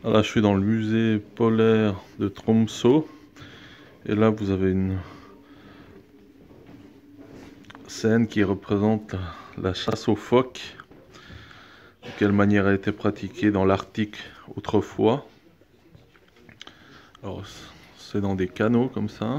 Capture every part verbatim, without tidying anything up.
Là, je suis dans le musée polaire de Tromsø. Et là, vous avez une scène qui représente la chasse aux phoques. De quelle manière elle a été pratiquée dans l'Arctique autrefois. Alors, c'est dans des canaux comme ça.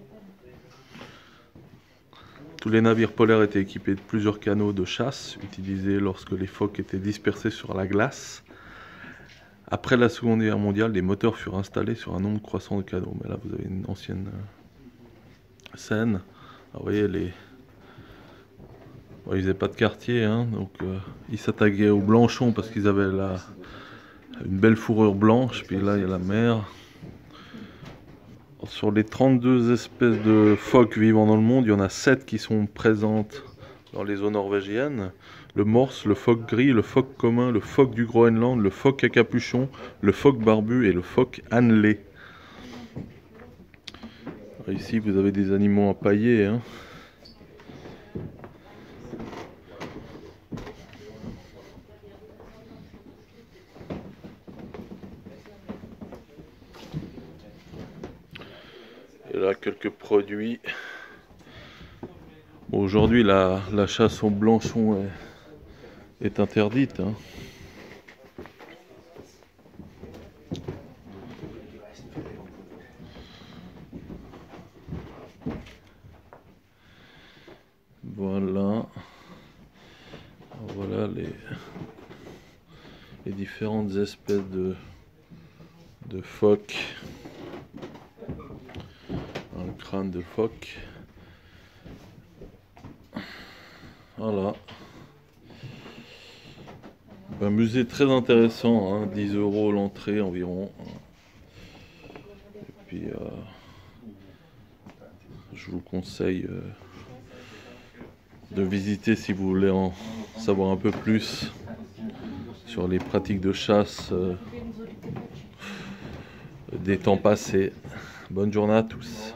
Tous les navires polaires étaient équipés de plusieurs canaux de chasse, utilisés lorsque les phoques étaient dispersés sur la glace. Après la Seconde Guerre mondiale, les moteurs furent installés sur un nombre croissant de canaux. Mais là, vous avez une ancienne scène. Alors, vous voyez, les... bon, ils n'avaient pas de quartier, hein, donc euh, ils s'attaquaient aux blanchons parce qu'ils avaient la... une belle fourrure blanche. Puis là, il y a la mer. Sur les trente-deux espèces de phoques vivant dans le monde, il y en a sept qui sont présentes dans les eaux norvégiennes. Le morse, le phoque gris, le phoque commun, le phoque du Groenland, le phoque à capuchon, le phoque barbu et le phoque annelé. Ici, vous avez des animaux empaillés, hein. Et là, quelques produits. Bon, aujourd'hui, la, la chasse au blanchon est, est interdite, hein. Voilà. Voilà les, les différentes espèces de, de phoques. Le crâne de phoque. Voilà. Un musée très intéressant, hein, dix euros l'entrée environ. Et puis, euh, je vous conseille euh, de visiter si vous voulez en savoir un peu plus sur les pratiques de chasse euh, des temps passés. Bonne journée à tous.